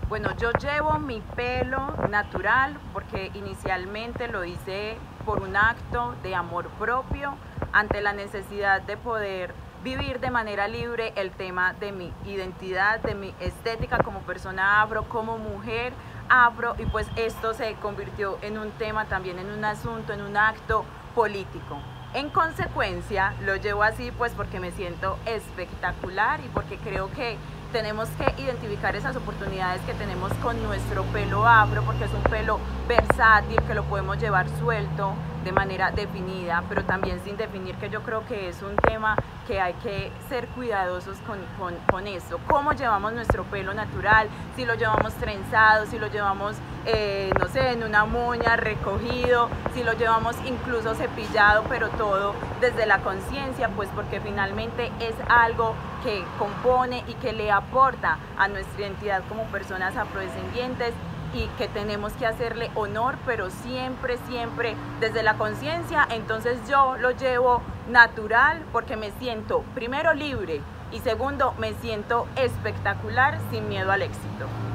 Bueno, yo llevo mi pelo natural porque inicialmente lo hice por un acto de amor propio ante la necesidad de poder vivir de manera libre el tema de mi identidad, de mi estética como persona afro, como mujer afro, y pues esto se convirtió en un tema también, en un asunto, en un acto político. En consecuencia, lo llevo así pues porque me siento espectacular y porque creo que tenemos que identificar esas oportunidades que tenemos con nuestro pelo afro, porque es un pelo versátil, que lo podemos llevar suelto de manera definida, pero también sin definir, que yo creo que es un tema que hay que ser cuidadosos con eso. ¿Cómo llevamos nuestro pelo natural? Si lo llevamos trenzado, si lo llevamos, no sé, en una moña, recogido, si lo llevamos incluso cepillado, pero todo desde la conciencia, pues porque finalmente es algo que compone y que le aporta a nuestra identidad como personas afrodescendientes y que tenemos que hacerle honor, pero siempre, siempre desde la conciencia. Entonces yo lo llevo natural porque me siento primero libre y segundo me siento espectacular sin miedo al éxito.